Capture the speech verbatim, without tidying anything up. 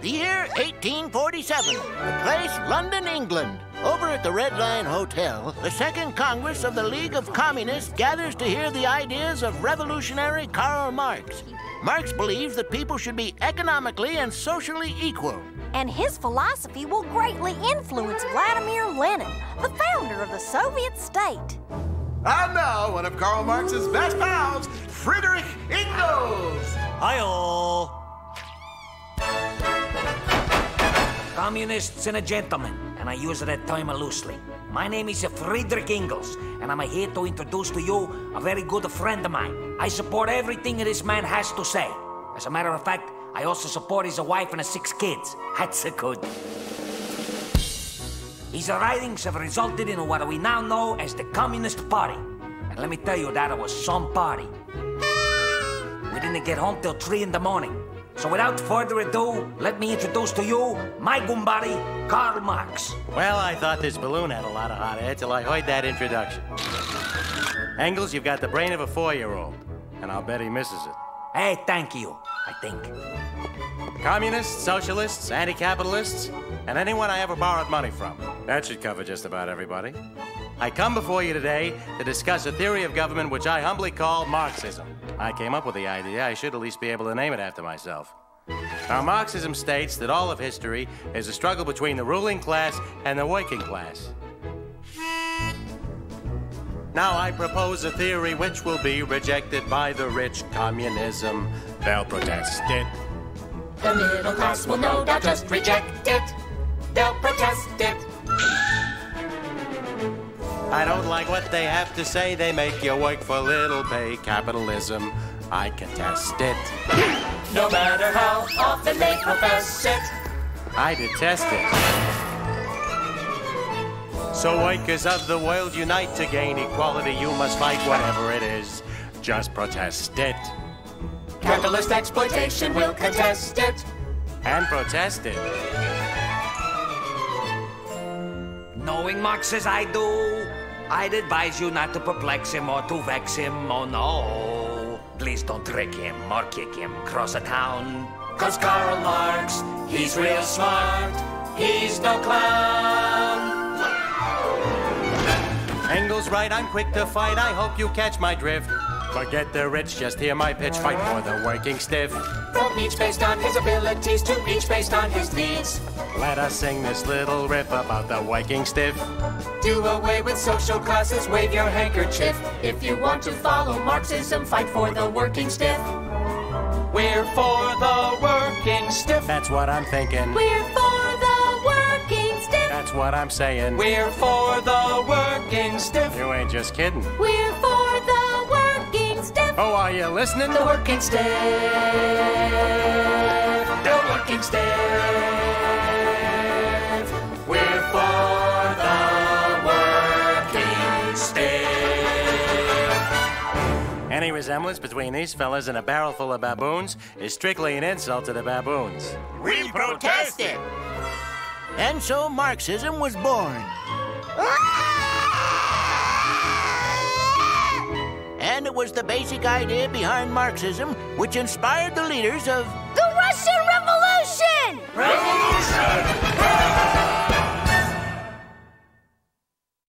The year eighteen forty-seven. The place, London, England. Over at the Red Lion Hotel, the Second Congress of the League of Communists gathers to hear the ideas of revolutionary Karl Marx. Marx believes that people should be economically and socially equal. And his philosophy will greatly influence Vladimir Lenin, the founder of the Soviet state. And now, one of Karl Marx's best pals, Friedrich Engels. Hi-oh. Communists and a gentleman, and I use that term loosely. My name is Friedrich Engels, and I'm here to introduce to you a very good friend of mine. I support everything this man has to say. As a matter of fact, I also support his wife and his six kids. That's a good. His writings have resulted in what we now know as the Communist Party. And let me tell you, that was some party. We didn't get home till three in the morning. So without further ado, let me introduce to you my Gumbari, Karl Marx. Well, I thought this balloon had a lot of hot air till I heard that introduction. Engels, you've got the brain of a four-year-old, and I'll bet he misses it. Hey, thank you, I think. Communists, socialists, anti-capitalists, and anyone I ever borrowed money from. That should cover just about everybody. I come before you today to discuss a theory of government which I humbly call Marxism. I came up with the idea. I should at least be able to name it after myself. Now, Marxism states that all of history is a struggle between the ruling class and the working class. Now, I propose a theory which will be rejected by the rich. Communism. They'll protest it. The middle class will no doubt just reject it. They'll protest it. I don't like what they have to say. They make you work for little pay. Capitalism, I contest it. No matter how often they profess it, I detest it. So workers of the world unite to gain equality. You must fight whatever it is. Just protest it. Capitalist exploitation will contest it. And protest it. Knowing Marx as I do, I'd advise you not to perplex him or to vex him, oh no. Please don't trick him or kick him across the town. Cause Karl Marx, he's real smart, he's no clown. Engels right, I'm quick to fight, I hope you catch my drift. Forget the rich, just hear my pitch, fight for the working stiff. From each based on his abilities to each based on his needs. Let us sing this little riff about the working stiff. Do away with social classes, wave your handkerchief. If you want to follow Marxism, fight for the working stiff. We're for the working stiff. That's what I'm thinking. We're for the working stiff. That's what I'm saying. We're for the working stiff. You ain't just kidding. We're for the working stiff. Oh, are you listening? The working stiff. The working stiff. We're for the working stiff. Any resemblance between these fellas and a barrel full of baboons is strictly an insult to the baboons. We protest it. And so Marxism was born. And it was the basic idea behind Marxism which inspired the leaders of The Russian Revolution! Revolution!